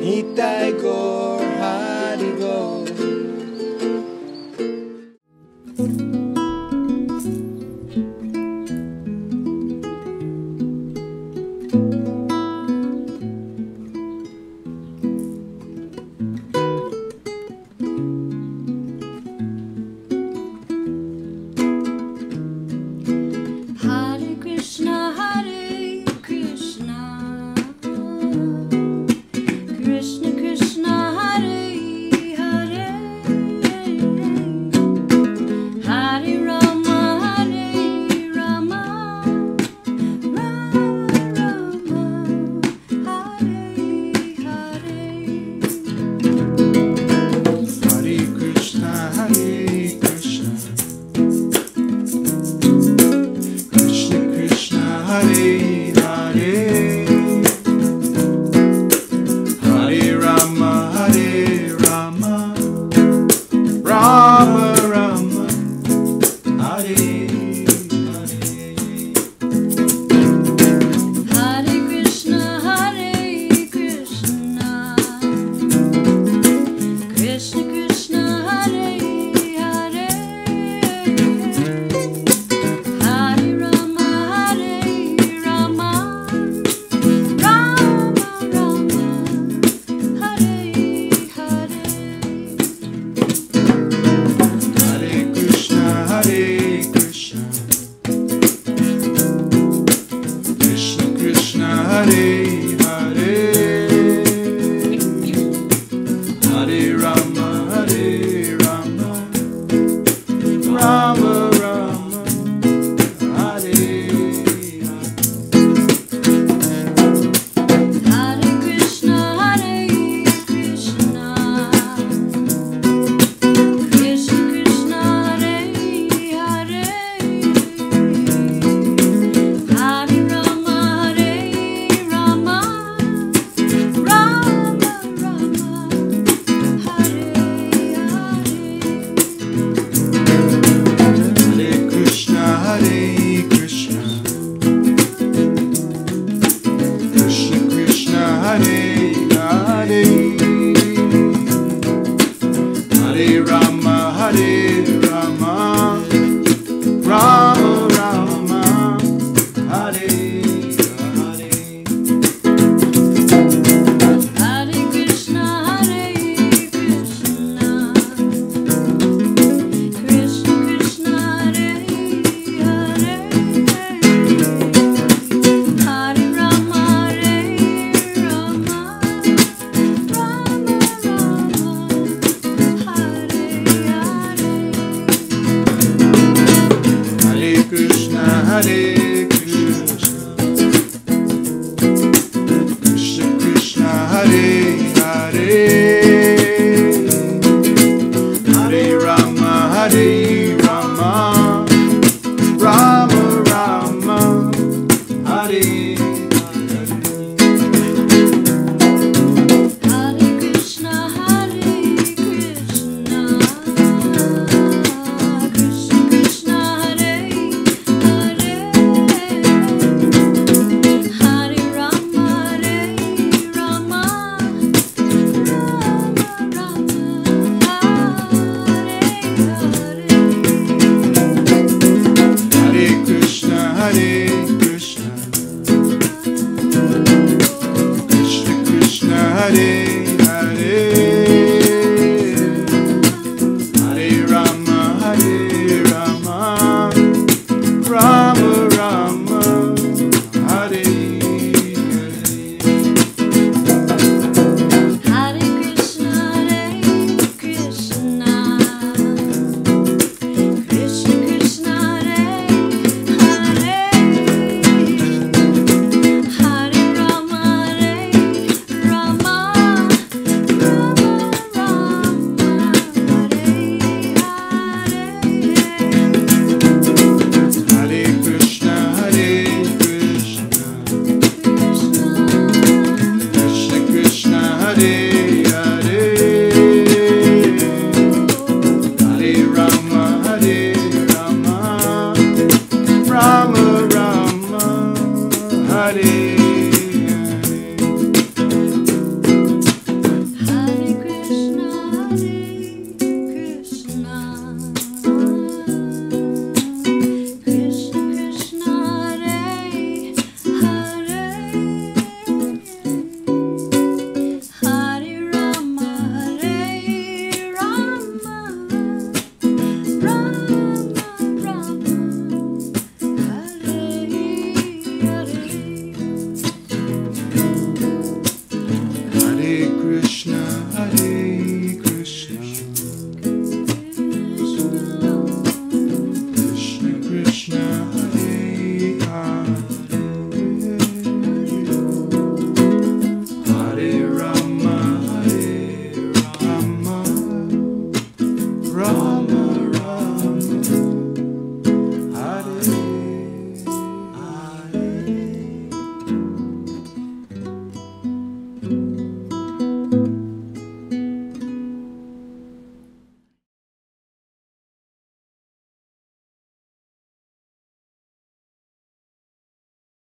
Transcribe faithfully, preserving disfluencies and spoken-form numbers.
Nitai Gaur Hari Gaur. Hare Krishna, Hare Krishna, Krishna Krishna, Hare Hare, Hare Rama, Hare Rama, Rama Rama, Hare Hare. Hare Krishna, Hare Krishna, Krishna Krishna, Hare Hare, Hare Rama, Hare Rama, Rama Rama, Hare Hare. Hare Krishna, Hare Krishna, Krishna Krishna, Hare Hare, Hare Rama, Hare Rama, Rama Rama, Hare Hare. Hare Krishna, Hare Krishna, Krishna Krishna, Hare Hare, Hare Rama, Hare Rama, Rama Rama, Hare Hare. Hare Krishna, Hare Krishna, Krishna Krishna, Hare Hare, Hare Rama, Hare Rama, Rama Rama, Hare Hare. Hare Krishna, Hare Krishna, Krishna Krishna, Hare Hare, Hare Rama, Hare Rama, Rama Rama, Hare Hare. Hare Krishna, Hare Krishna, Krishna Krishna, Hare Hare, Hare Rama, Hare Rama, Rama Rama, Hare Hare. Hare Krishna, Hare Krishna, Krishna Krishna, Hare Hare, Hare Rama, Hare Rama, Rama Rama, Hare Hare. Hare Krishna, Hare Krishna, Krishna Krishna, Hare Hare, Hare Rama, Hare Rama, Hare